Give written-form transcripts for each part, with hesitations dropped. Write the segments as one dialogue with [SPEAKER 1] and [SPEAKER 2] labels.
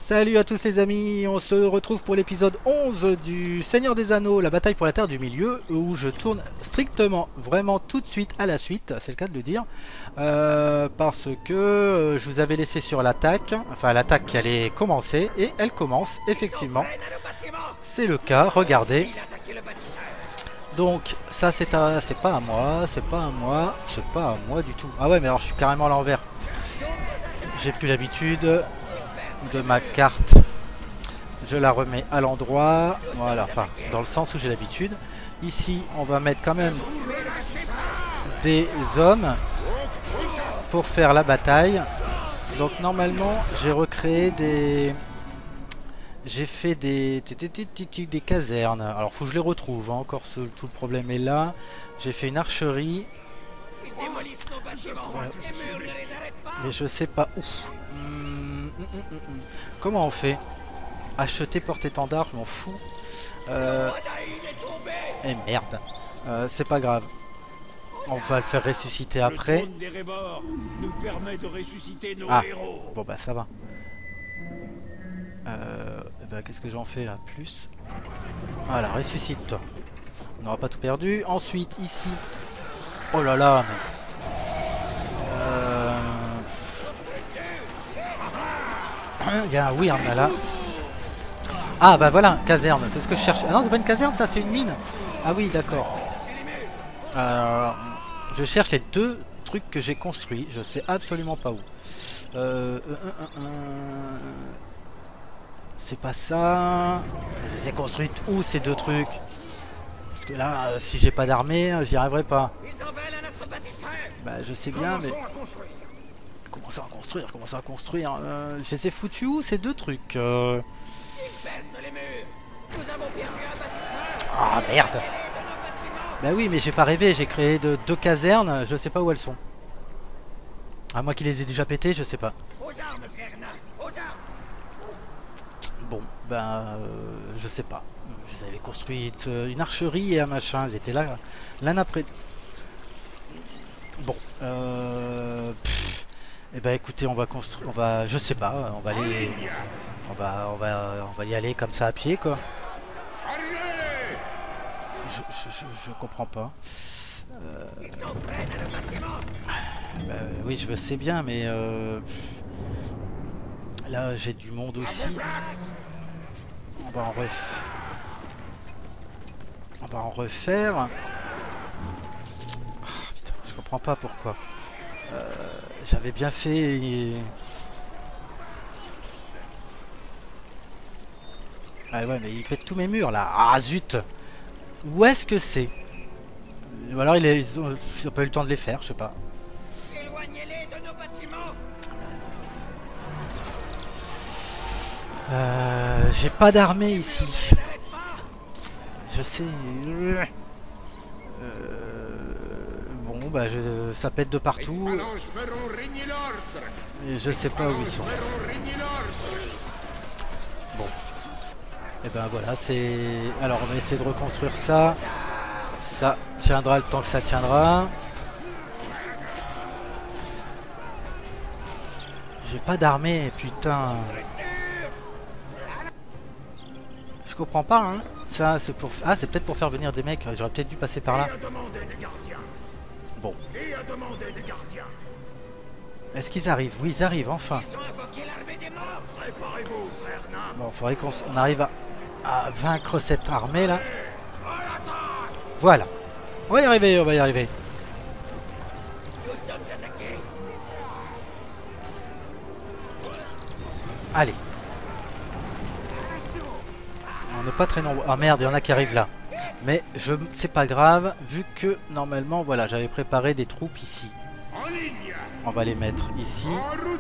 [SPEAKER 1] Salut à tous les amis, on se retrouve pour l'épisode 11 du Seigneur des Anneaux, la bataille pour la Terre du Milieu, où je tourne strictement, vraiment tout de suite à la suite, c'est le cas de le dire, parce que je vous avais laissé sur l'attaque, enfin l'attaque qui allait commencer, et elle commence effectivement, c'est le cas, regardez. Donc ça c'est pas à moi, c'est pas à moi, c'est pas à moi du tout. Ah ouais mais alors je suis carrément à l'envers, j'ai plus l'habitude de ma carte, je la remets à l'endroit, voilà, enfin dans le sens où j'ai l'habitude. Ici on va mettre quand même des hommes pour faire la bataille. Donc normalement j'ai recréé des... J'ai fait des casernes, alors faut que je les retrouve, hein. Encore tout le problème est là. J'ai fait une archerie, ouais. Mais je sais pas où. Comment on fait? Acheter porte-étendard, je m'en fous. Et merde. C'est pas grave. On va le faire ressusciter après. Ah, bon bah ça va. Bah, qu'est-ce que j'en fais là? Plus. Voilà, ressuscite-toi. On n'aura pas tout perdu. Ensuite, ici. Oh là là, mais... il y a un Wyrm là. Ah bah voilà, caserne, c'est ce que je cherche. Ah non, c'est pas une caserne, ça, c'est une mine. Ah oui, d'accord. Je cherche les deux trucs que j'ai construits. Je sais absolument pas où. C'est pas ça. Je les ai construites où ces deux trucs? Parce que là, si j'ai pas d'armée, j'y arriverai pas. Bah je sais bien, mais... Comment ça à construire? Comment ça à construire? Je les ai foutus où ces deux trucs? Ah merde! Bah oui, mais j'ai pas rêvé, j'ai créé deux casernes, je sais pas où elles sont. À moi qui les ai déjà pétées, je sais pas. Bon, ben je sais pas. Je les avais construites une archerie et un machin, ils étaient là, l'un après. Bon, et ben écoutez, on va construire, je sais pas, on va aller, on va y aller comme ça à pied quoi. Je comprends pas. Oui, je sais bien, mais là j'ai du monde aussi. On va en refaire. Ah, putain, je comprends pas pourquoi. J'avais bien fait. Ah ouais, mais il pète tous mes murs là. Ah zut! Où est-ce que c'est? Ou alors ils ont pas eu le temps de les faire, je sais pas. J'ai pas d'armée ici. Je sais. Bon, bah ça pète de partout. Et je sais pas où ils sont. Bon. Et ben voilà, c'est... Alors on va essayer de reconstruire ça. Ça tiendra le temps que ça tiendra. J'ai pas d'armée, putain. Je comprends pas, hein. Ça, c'est pour... Ah, c'est peut-être pour faire venir des mecs. J'aurais peut-être dû passer par là. Bon. Est-ce qu'ils arrivent? Oui, ils arrivent, enfin. Bon, il faudrait qu'on arrive à vaincre cette armée, là. Voilà. On va y arriver, on va y arriver. Allez. On n'est pas très nombreux. Ah merde, il y en a qui arrivent là. Mais c'est pas grave, vu que normalement, voilà, j'avais préparé des troupes ici. On va les mettre ici.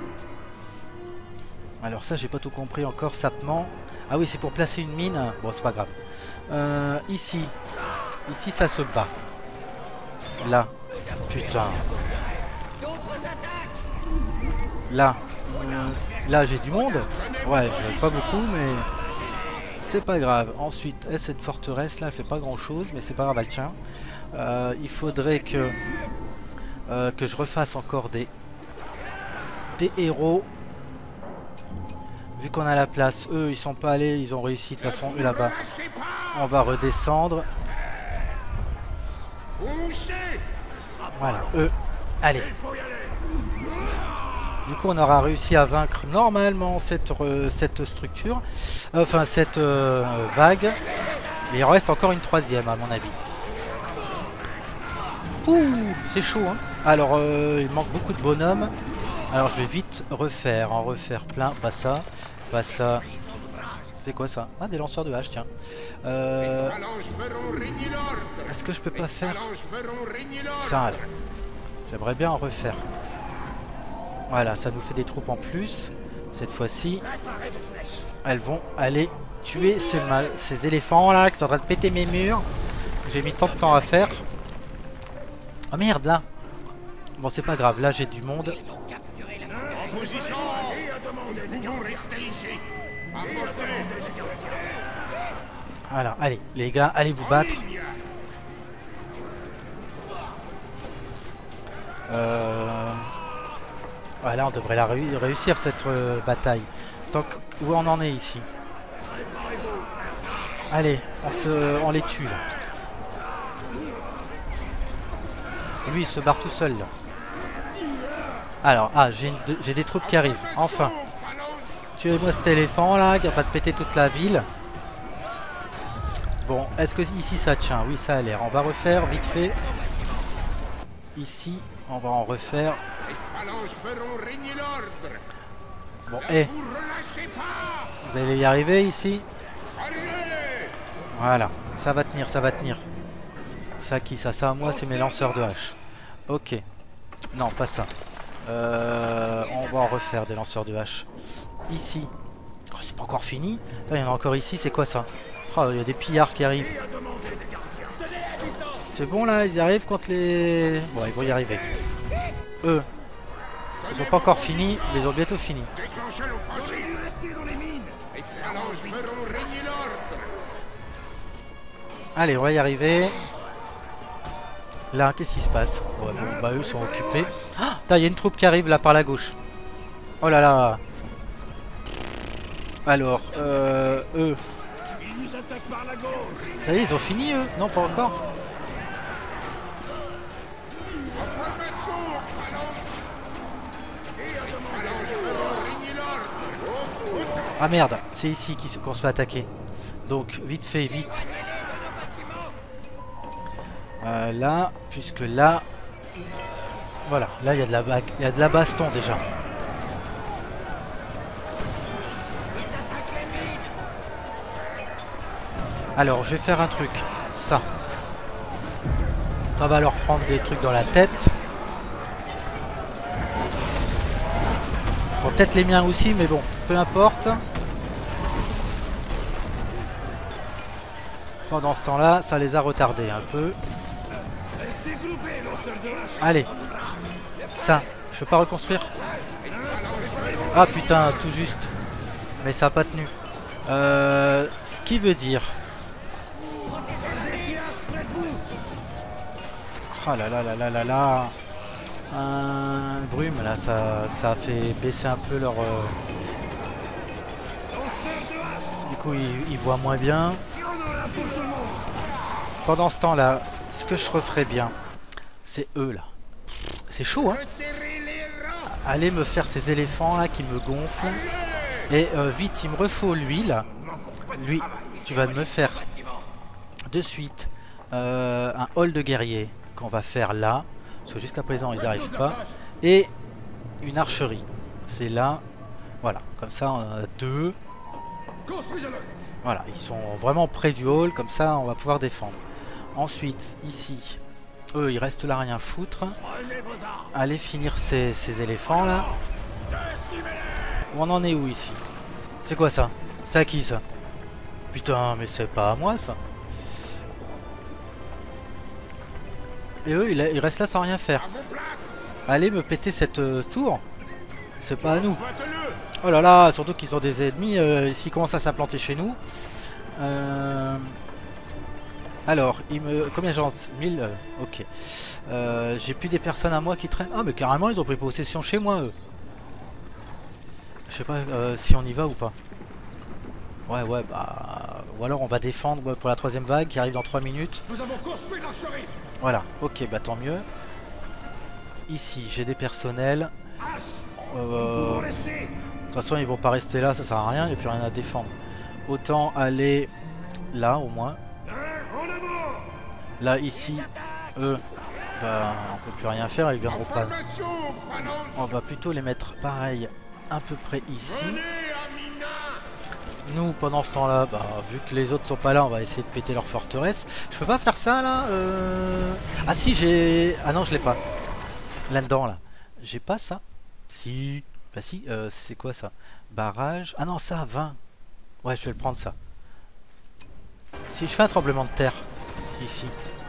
[SPEAKER 1] Alors ça, j'ai pas tout compris encore, sapement. Ah oui, c'est pour placer une mine. Bon, c'est pas grave. Ici. Ici, ça se bat. Là. Putain. Là. Là, j'ai du monde. Ouais, j'ai pas beaucoup, mais... C'est pas grave. Ensuite, cette forteresse là, elle fait pas grand chose, mais c'est pas grave, elle tient. Il faudrait que je refasse encore des héros. Vu qu'on a la place, eux ils sont pas allés, ils ont réussi de toute façon, eux là-bas. On va redescendre. Voilà, eux, allez. Du coup on aura réussi à vaincre normalement cette structure, enfin cette vague. Mais il en reste encore une troisième à mon avis. Ouh, c'est chaud hein. Alors il manque beaucoup de bonhommes. Alors je vais vite refaire, en refaire plein, pas ça, pas ça. C'est quoi ça? Ah, des lanceurs de hache, tiens. Est-ce que je peux pas faire ça là? J'aimerais bien en refaire. Voilà, ça nous fait des troupes en plus. Cette fois-ci, elles vont aller tuer ces éléphants là qui sont en train de péter mes murs. J'ai mis tant de temps à faire. Oh merde là. Bon c'est pas grave, là j'ai du monde. Voilà, allez les gars, allez vous battre. Voilà, on devrait la réussir cette bataille. Tant que, où on en est ici. Allez, on les tue là. Lui il se barre tout seul là. Alors, ah, j'ai des troupes qui arrivent, enfin. Tuez-moi cet éléphant là qui est en train de péter toute la ville. Bon, est-ce que ici ça tient? Oui, ça a l'air. On va refaire vite fait. Ici, on va en refaire. Bon, vous allez y arriver ici? Voilà, ça va tenir, ça va tenir. Ça qui ça? Ça à moi, c'est mes lanceurs de hache. Ok. Non, pas ça. On va en refaire des lanceurs de hache. Ici. Oh, c'est pas encore fini. Il y en a encore ici, c'est quoi ça? Oh, il y a des pillards qui arrivent. C'est bon là, ils arrivent contre les... Bon, ils vont y arriver. Eux, ils ont pas encore fini, mais ils ont bientôt fini. Allez, on va y arriver. Là, qu'est-ce qui se passe? Ouais, bon, bah eux sont occupés. Ah, il y a une troupe qui arrive là par la gauche. Oh là là. Alors, eux. Ça y est, ils ont fini eux? Non, pas encore. Ah merde, c'est ici qu'on se fait attaquer. Donc, vite fait, vite. Là, puisque là... Voilà, là il y a de la baston déjà. Alors, je vais faire un truc. Ça. Ça va leur prendre des trucs dans la tête. Bon, peut-être les miens aussi, mais bon, peu importe. Pendant ce temps-là, ça les a retardés un peu. Allez. Ça, je peux pas reconstruire. Ah putain, tout juste. Mais ça n'a pas tenu. Ce qui veut dire... Oh là là là là là là. Brume là, ça a fait baisser un peu leur... Du coup, ils voient moins bien. Pendant ce temps-là, ce que je referais bien, c'est eux là. C'est chaud, hein. Allez me faire ces éléphants là qui me gonflent. Et vite, il me refaut lui là. Lui, tu vas me faire de suite un hall de guerriers qu'on va faire là. Parce que jusqu'à présent, ils n'y arrivent pas. Et une archerie. C'est là. Voilà, comme ça, on a deux. Voilà, ils sont vraiment près du hall. Comme ça, on va pouvoir défendre. Ensuite, ici, eux, ils restent là rien foutre. Allez finir ces éléphants là. On en est où ici? C'est quoi ça? C'est à qui ça? Putain, mais c'est pas à moi ça. Et eux, ils restent là sans rien faire. Allez me péter cette tour. C'est pas à nous. Oh là là, surtout qu'ils ont des ennemis. S'ils commencent à s'implanter chez nous. Alors, combien j'en... 1000 ok. J'ai plus des personnes à moi qui traînent. Ah mais carrément, ils ont pris possession chez moi eux. Je sais pas si on y va ou pas. Ouais, ouais, bah... Ou alors on va défendre pour la troisième vague qui arrive dans 3 minutes.
[SPEAKER 2] Nous avons construit l'archerie.
[SPEAKER 1] Voilà, ok, bah tant mieux. Ici, j'ai des personnels. De toute façon, ils vont pas rester là, ça sert à rien, il n'y a plus rien à défendre. Autant aller là, au moins. Là, ici, eux, bah, on peut plus rien faire, ils viendront pas. On va plutôt les mettre pareil, à peu près ici. Nous, pendant ce temps-là, bah, vu que les autres sont pas là, on va essayer de péter leur forteresse. Je peux pas faire ça, là Ah si, j'ai... Ah non, je l'ai pas. Là-dedans, là. J'ai pas ça. Si. Bah si, c'est quoi ça? Barrage. Ah non, ça, 20. Ouais, je vais le prendre, ça. Si je fais un tremblement de terre, ici.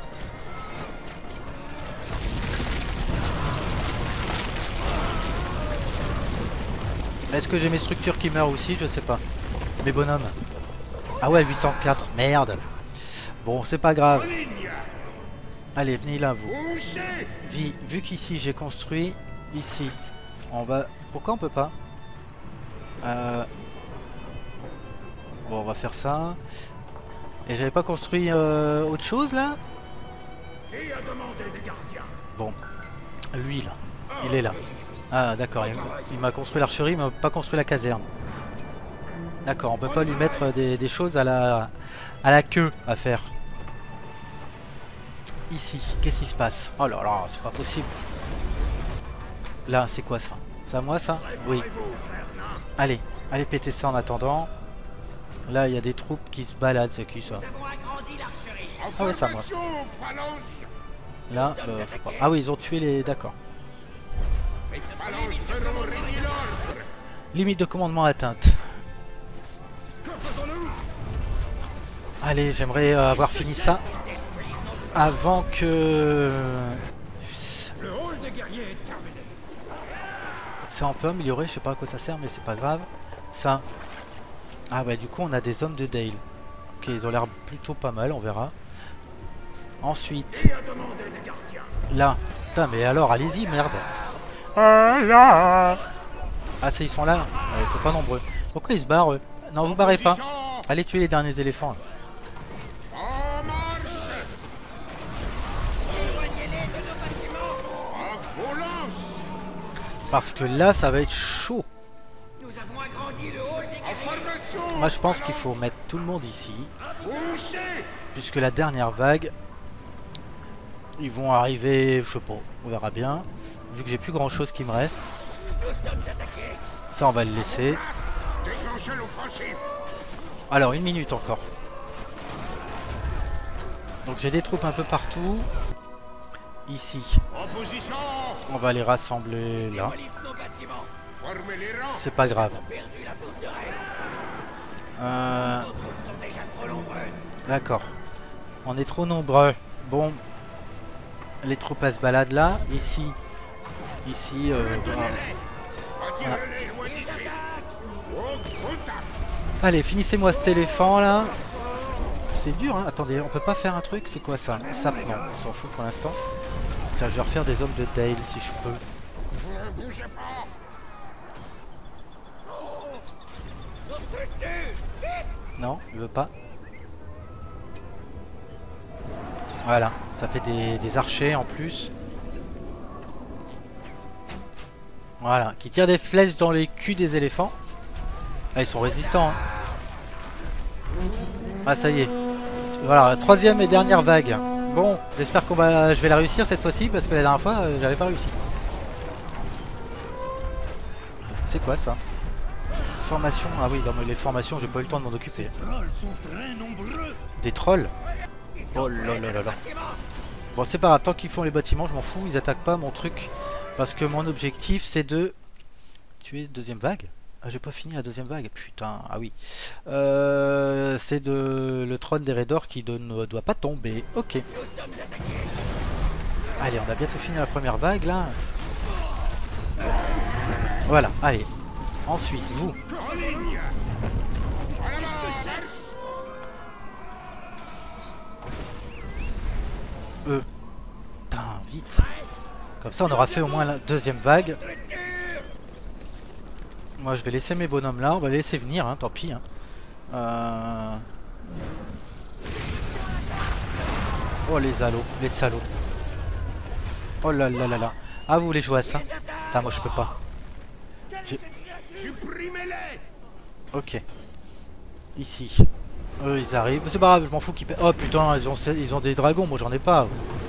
[SPEAKER 1] Est-ce que j'ai mes structures qui meurent aussi? Je sais pas. Mes bonhommes. Ah ouais, 804. Merde. Bon, c'est pas grave. Allez, venez là, vous. Vu qu'ici, j'ai construit... Ici. On va... Pourquoi on peut pas Bon, on va faire ça. Et j'avais pas construit autre chose, là? Bon. Lui, là. Il est là. Ah, d'accord. Il m'a construit l'archerie, mais pas construit la caserne. D'accord, on peut pas lui mettre des choses à la queue à faire. Ici, qu'est-ce qui se passe? Oh là là, c'est pas possible. Là, c'est quoi ça? C'est à moi ça? Oui. Allez, allez péter ça en attendant. Là, il y a des troupes qui se baladent, c'est qui ça? Ah ouais, c'est à moi. Là, je sais pas. Ah oui, ils ont tué les... D'accord. Limite de commandement atteinte. Allez, j'aimerais avoir fini ça avant que... Ça on peut améliorer, je sais pas à quoi ça sert, mais c'est pas grave. Ça... Ah ouais, du coup on a des hommes de Dale. Ok, ils ont l'air plutôt pas mal, on verra. Ensuite... Là. Putain, mais alors, allez-y, merde. Ah, c'est ils sont là. Ils sont pas nombreux. Pourquoi ils se barrent, eux? Non, vous barrez pas. Allez tuer les derniers éléphants. Là. Parce que là, ça va être chaud. Moi, je pense qu'il faut mettre tout le monde ici. Puisque la dernière vague, ils vont arriver, je sais pas, on verra bien. Vu que j'ai plus grand chose qui me reste. Ça, on va le laisser. Alors, 1 minute encore. Donc, j'ai des troupes un peu partout. Ici. On va les rassembler là. C'est pas grave. D'accord. On est trop nombreux. Bon. Les troupes elles se baladent là. Ici. Ici. Voilà. Allez, finissez-moi cet éléphant là. C'est dur, hein. Attendez, on peut pas faire un truc? C'est quoi ça? Ça, non, on s'en fout pour l'instant. Tiens, je vais refaire des hommes de Dale si je peux. Non, il veut pas. Voilà, ça fait des archers en plus. Voilà, qui tirent des flèches dans les culs des éléphants. Ah, ils sont résistants. Hein. Ah, ça y est. Voilà, troisième et dernière vague. Bon, j'espère je vais la réussir cette fois-ci parce que la dernière fois, j'avais pas réussi. C'est quoi ça? Formation. Ah oui, dans les formations, j'ai pas eu le temps de m'en occuper. Des trolls? Oh là là là là. Bon, c'est pas grave, tant qu'ils font les bâtiments, je m'en fous, ils attaquent pas mon truc. Parce que mon objectif, c'est de tuer deuxième vague. Ah, j'ai pas fini la deuxième vague, putain, ah oui. C'est de le trône des raiders qui ne doit pas tomber. Ok. Allez, on a bientôt fini la première vague, là. Voilà, allez. Ensuite, vous. Putain, vite. Comme ça, on aura fait au moins la deuxième vague. Moi je vais laisser mes bonhommes là, on va les laisser venir, hein, tant pis. Hein. Oh les salauds, les salauds. Oh là là là là. Ah vous voulez jouer à ça? Ah moi je peux pas. Ok. Ici. Eux ils arrivent. C'est pas grave, je m'en fous qu'ils paient. Oh putain, ils ont des dragons, moi j'en ai pas.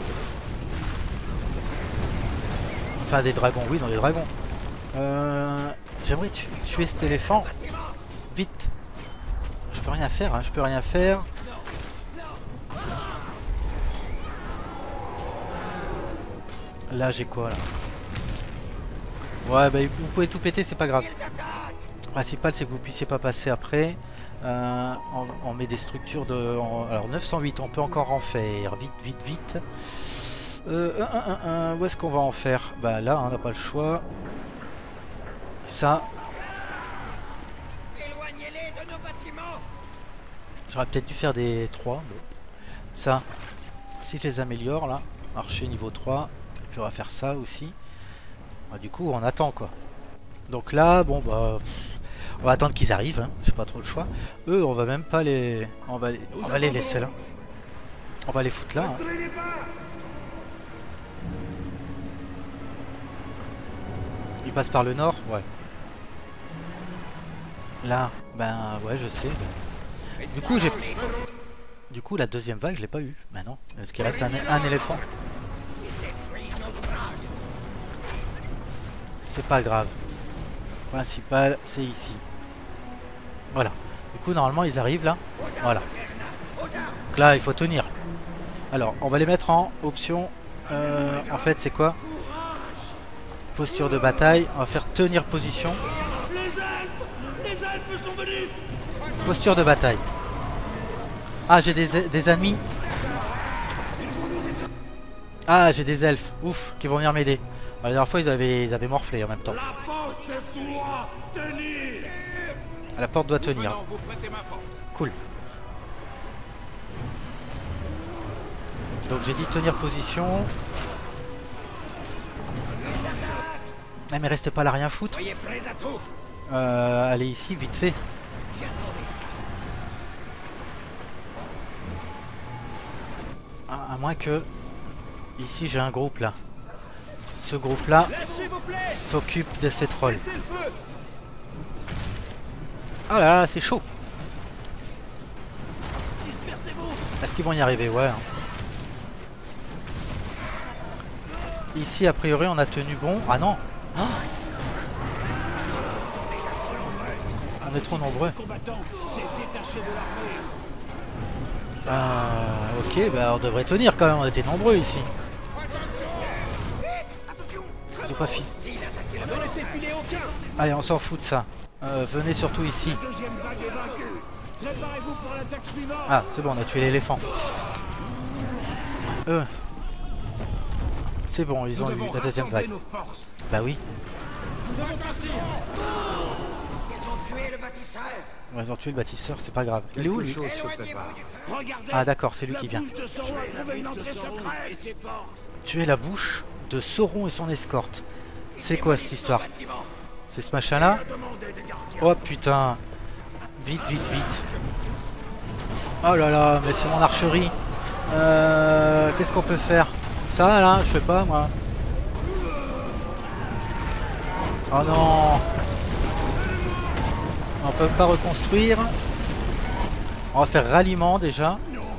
[SPEAKER 1] Enfin des dragons, oui, ils ont des dragons. J'aimerais tuer cet éléphant. Vite. Je peux rien faire, hein, je peux rien faire. Là j'ai quoi là? Ouais bah vous pouvez tout péter, c'est pas grave. Le principal c'est que vous puissiez pas passer après. On met des structures de... alors 908, on peut encore en faire. Vite, vite, vite. Où est-ce qu'on va en faire? Bah là, on n'a pas le choix. Ça. J'aurais peut-être dû faire des 3. Bon. Ça. Si je les améliore là. Archer niveau 3. Et puis on va faire ça aussi. Bah, du coup on attend quoi. Donc là, bon bah... on va attendre qu'ils arrivent, hein. J'ai pas trop le choix. Eux, on va même pas les... On va les laisser là. On va les foutre là. Hein. Ils passent par le nord, ouais. Là, ben ouais, je sais. Du coup, j'ai... Du coup, la deuxième vague, je l'ai pas eu. Ben non, parce qu'il reste un éléphant. C'est pas grave. Le principal, c'est ici. Voilà. Du coup, normalement, ils arrivent là. Voilà. Donc là, il faut tenir. Alors, on va les mettre en option. En fait, c'est quoi? Posture de bataille. On va faire tenir position. Posture de bataille. Ah, j'ai des ennemis. Ah, j'ai des elfes. Ouf, qui vont venir m'aider. La dernière fois, ils avaient morflé en même temps. La porte doit tenir. Cool. Donc j'ai dit tenir position. Ah mais restez pas là rien foutre. Allez ici vite fait. À moins que ici j'ai un groupe là. Ce groupe là s'occupe de ces trolls. Ah là là, c'est chaud. Est-ce qu'ils vont y arriver? Ouais. Hein. Ici, a priori, on a tenu bon. Ah non. Oh, on est trop nombreux. Ok, bah on devrait tenir quand même. On était nombreux ici. Ils ont pas fini. Allez, on s'en fout de ça. Venez surtout ici. Ah, c'est bon, on a tué l'éléphant. C'est bon, ils ont eu la deuxième vague. Bah oui. Ouais, ils ont tué le bâtisseur, c'est pas grave. Il est où lui? Ah d'accord, c'est lui qui vient. Tuer la bouche de Sauron et son escorte. C'est quoi cette histoire? C'est ce machin là? Oh putain. Vite, vite, vite. Oh là là, mais c'est mon archerie. Qu'est-ce qu'on peut faire? Ça là, je sais pas moi. Oh non. On peut pas reconstruire. On va faire ralliement déjà.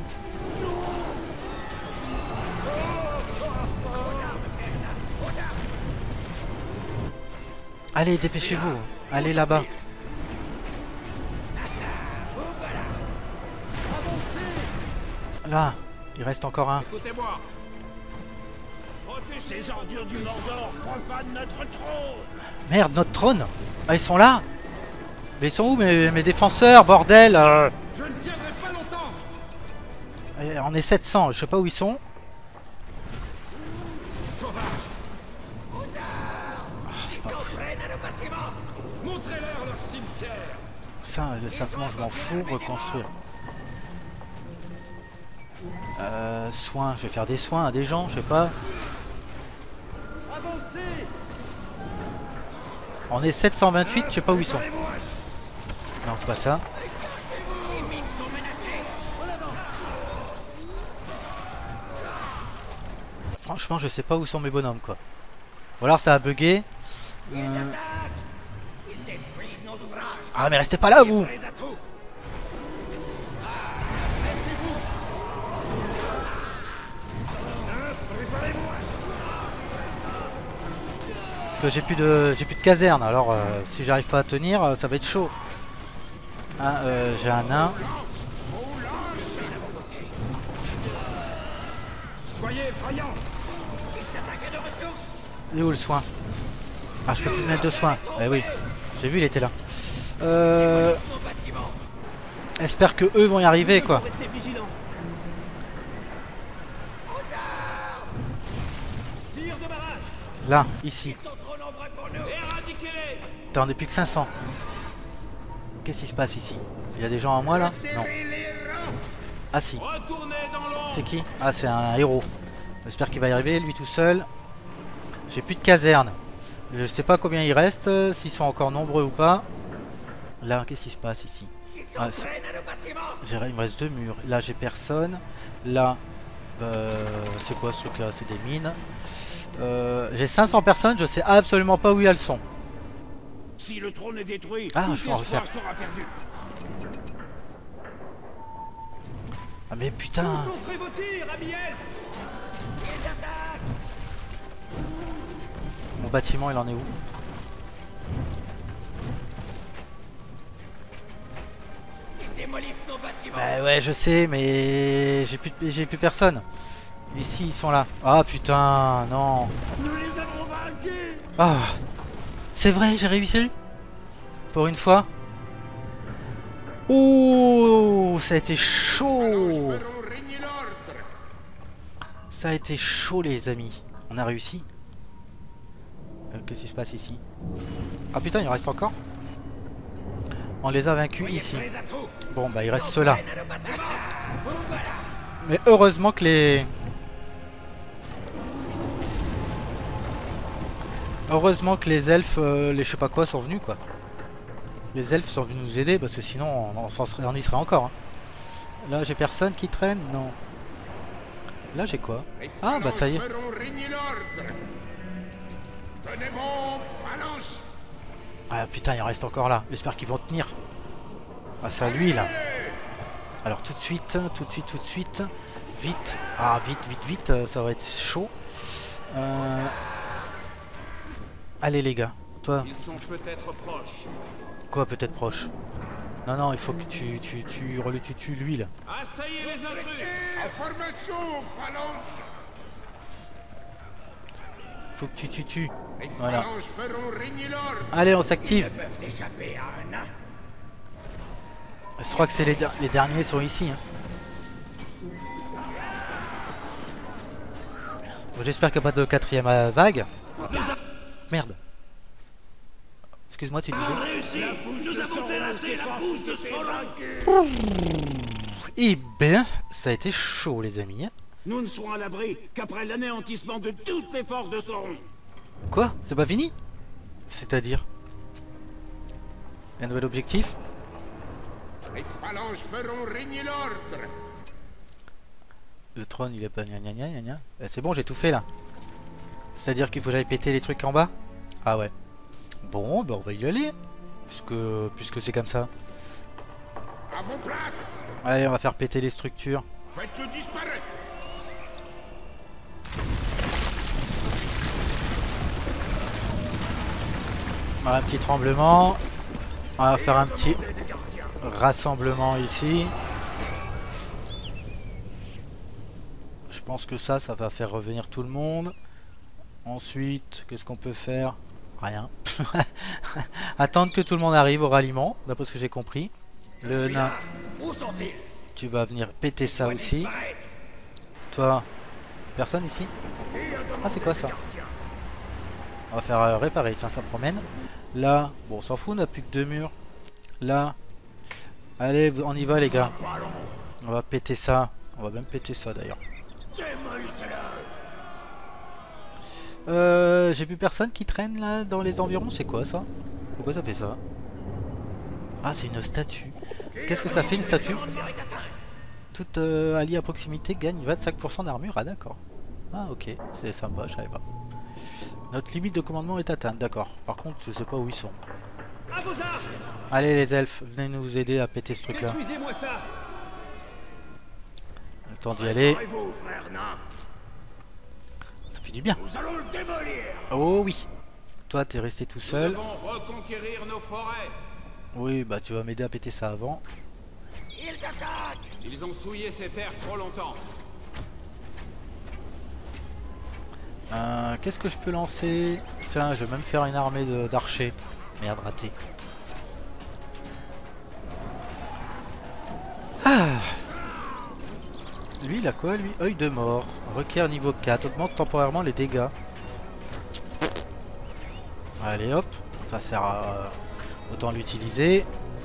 [SPEAKER 1] Allez, dépêchez-vous. Allez là-bas. Là, il reste encore un. Merde, notre trône. Ah, ils sont là. Mais ils sont où mes défenseurs, bordel? Je ne tiendrai pas longtemps. On est 700, je sais pas où ils sont. Ça, simplement, je m'en fous. Reconstruire. Soins, je vais faire des soins à des gens, je sais pas. On est 728, je sais pas où ils sont. Non, c'est pas ça. Franchement, je sais pas où sont mes bonhommes, quoi. Ou alors ça a bugué. Ah, mais restez pas là, vous! Parce que j'ai plus de caserne, alors si j'arrive pas à tenir, ça va être chaud. Ah, j'ai un nain. Il est où le soin? Ah, je peux plus mettre de soin. Eh oui, j'ai vu, il était là. Espère que eux vont y arriver, quoi. Là, ici. Attends, on n'est plus que 500. Qu'est-ce qui se passe ici? Il y a des gens à moi là? Non. Ah si. C'est qui? Ah, c'est un héros. J'espère qu'il va y arriver, lui tout seul. J'ai plus de caserne. Je sais pas combien il reste, s'ils sont encore nombreux ou pas. Là, qu'est-ce qui se passe ici? Ah, il me reste 2 murs. Là, j'ai personne. Là, c'est quoi ce truc là? C'est des mines. J'ai 500 personnes, je sais absolument pas où elles sont.
[SPEAKER 2] Si le trône est détruit,
[SPEAKER 1] ah, je peux en refaire. Ah mais putain. Mon bâtiment, il en est où? Bah ouais, je sais, mais j'ai plus personne. Ici, ils sont là. Ah putain, non. Ah, c'est vrai, j'ai réussi. Pour une fois. Oh, ça a été chaud. Ça a été chaud, les amis. On a réussi. Qu'est-ce qui se passe ici? Ah putain, il en reste encore. On les a vaincus ici. Bon, bah il reste ceux-là. Mais heureusement que les... Heureusement que les elfes, les je sais pas quoi, sont venus, quoi. Les elfes sont venus nous aider, parce que sinon on y serait encore. Hein. Là, j'ai personne qui traîne? Non. Là, j'ai quoi? Ah, bah ça y est. Ah putain, il en reste encore là. J'espère qu'ils vont tenir. Ah, c'est à lui, là. Alors, tout de suite, tout de suite, tout de suite. Vite. Ah, vite, vite, vite. Ça va être chaud. Allez, les gars. Toi.
[SPEAKER 2] Ils sont peut-être proches.
[SPEAKER 1] Quoi, peut-être proche? Non, non, il faut que tu tues lui, là.
[SPEAKER 2] Assaillez les intrus. En formation, phalange.
[SPEAKER 1] Faut que tu tues.
[SPEAKER 2] Les
[SPEAKER 1] Voilà.
[SPEAKER 2] phalanges feront régner l'ordre.
[SPEAKER 1] Allez, on s'active.
[SPEAKER 2] Échapper à un nain.
[SPEAKER 1] Je crois que c'est les derniers sont ici. Hein. Bon, j'espère qu'il n'y a pas de 4ème vague. Merde. Excuse-moi, tu disais.
[SPEAKER 2] Nous avons terrassé la bouche de Solon.
[SPEAKER 1] Eh bien, ça a été chaud, les amis.
[SPEAKER 2] Nous ne serons à l'abri qu'après l'anéantissement de toutes les forces de Sauron.
[SPEAKER 1] Quoi? C'est pas fini? C'est-à-dire? Un nouvel objectif?
[SPEAKER 2] Les phalanges feront régner l'ordre.
[SPEAKER 1] Le trône, il est pas gna gna gna gna gna. C'est bon, j'ai tout fait là. C'est-à-dire qu'il faut que j'aille péter les trucs en bas? Ah ouais. Bon, bah on va y aller. Puisque c'est comme ça.
[SPEAKER 2] À vos places.
[SPEAKER 1] Allez, on va faire péter les structures.
[SPEAKER 2] Faites-le disparaître.
[SPEAKER 1] Voilà, un petit tremblement. On va faire un petit rassemblement ici. Je pense que ça va faire revenir tout le monde. Ensuite, qu'est-ce qu'on peut faire? Rien. Attendre que tout le monde arrive au ralliement, d'après ce que j'ai compris. Le nain, tu vas venir péter ça aussi. Toi, personne ici? Ah, c'est quoi ça? On va faire réparer, tiens, ça promène. Là, bon, on s'en fout, on n'a plus que 2 murs. Là, allez, on y va les gars. On va péter ça. On va même péter ça d'ailleurs. J'ai plus personne qui traîne là dans les environs, c'est quoi ça? Pourquoi ça fait ça? Ah, c'est une statue. Qu'est-ce que ça fait une statue? Toute alliée à proximité gagne 25% d'armure. Ah d'accord. Ah ok, c'est sympa, je savais pas. Notre limite de commandement est atteinte, d'accord. Par contre, je sais pas où ils sont. Allez les elfes, venez nous aider à péter ce truc là. Le temps d'y aller. Ça fait du bien. Oh oui. Toi t'es resté tout seul.
[SPEAKER 3] Reconquérir nos forêts.
[SPEAKER 1] Oui bah tu vas m'aider à péter ça avant.
[SPEAKER 3] Ils ont souillé ces terres trop longtemps.
[SPEAKER 1] Qu'est-ce que je peux lancer? Tiens, je vais même faire une armée d'archers. Merde, raté. Ah. Lui, il a quoi, lui? Œil de mort. Requiert niveau 4. Augmente temporairement les dégâts. Allez, hop. Ça sert à... autant l'utiliser.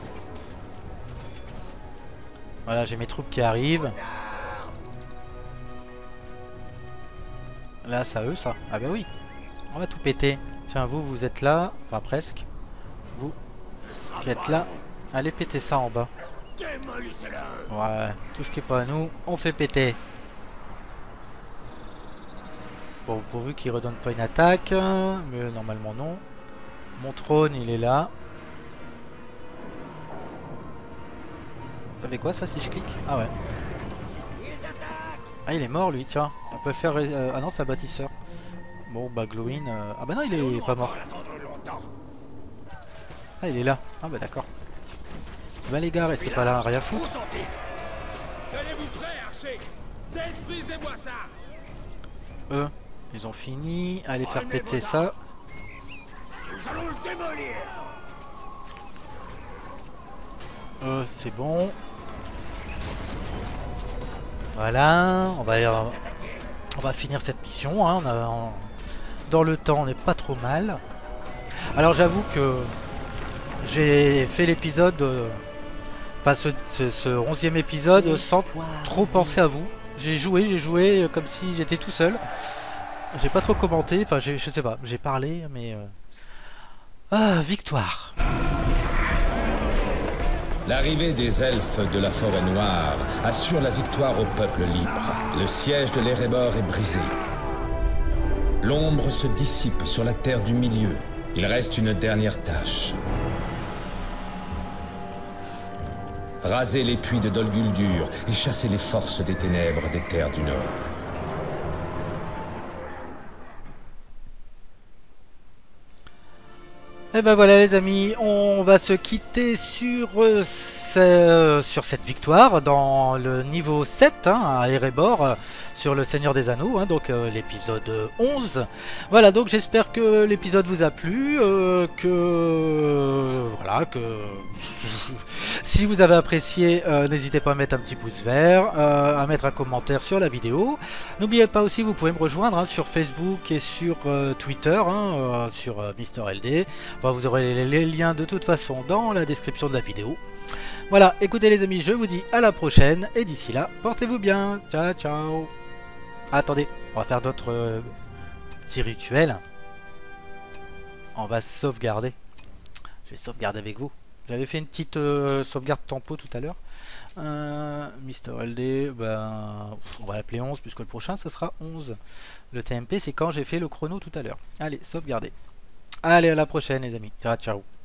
[SPEAKER 1] Voilà, j'ai mes troupes qui arrivent. Là, ça eux, ça. Ah bah oui. On va tout péter. Tiens, vous, vous êtes là. Enfin, presque. Vous qui êtes là. Allez péter ça en bas. Ouais, tout ce qui est pas à nous, on fait péter. Bon, pourvu qu'il redonne pas une attaque. Mais normalement, non. Mon trône, il est là. Ça fait quoi, ça, si je clique? Ah ouais. Ah, il est mort, lui, tiens. On peut faire... ah non, c'est un bâtisseur. Bon, bah, Glowin... Ah bah non, il est pas mort. Ah, il est là. Ah bah d'accord. Bah les gars, restez pas là, rien à foutre. Eux, ils ont fini. Allez faire péter ça. C'est bon. Voilà, on va finir cette mission. Hein. Dans le temps, on n'est pas trop mal. Alors j'avoue que j'ai fait l'épisode, enfin ce 11e épisode sans trop penser à vous. J'ai joué comme si j'étais tout seul. J'ai pas trop commenté, enfin je sais pas, j'ai parlé, mais... Ah, victoire.
[SPEAKER 4] L'arrivée des elfes de la forêt noire assure la victoire au peuple libre. Le siège de l'Erebor est brisé. L'ombre se dissipe sur la terre du milieu. Il reste une dernière tâche. Raser les puits de Dol Guldur et chasser les forces des ténèbres des terres du Nord.
[SPEAKER 1] Et ben voilà les amis, on va se quitter sur cette victoire dans le niveau 7 hein, à Erebor sur le Seigneur des Anneaux, hein, donc l'épisode 11. Voilà, donc j'espère que l'épisode vous a plu, voilà, que si vous avez apprécié, n'hésitez pas à mettre un petit pouce vert, à mettre un commentaire sur la vidéo. N'oubliez pas aussi, vous pouvez me rejoindre hein, sur Facebook et sur Twitter, hein, sur MrLD. Enfin, vous aurez les liens de toute façon dans la description de la vidéo. Voilà, écoutez les amis, je vous dis à la prochaine et d'ici là, portez-vous bien. Ciao, ciao. Ah, attendez, on va faire d'autres petits rituels. On va sauvegarder. Je vais sauvegarder avec vous. J'avais fait une petite sauvegarde tempo tout à l'heure. MrLD, ben, on va l'appeler 11 puisque le prochain ça sera 11. Le TMP c'est quand j'ai fait le chrono tout à l'heure. Allez, sauvegarder. Allez, à la prochaine les amis. Ciao, ciao.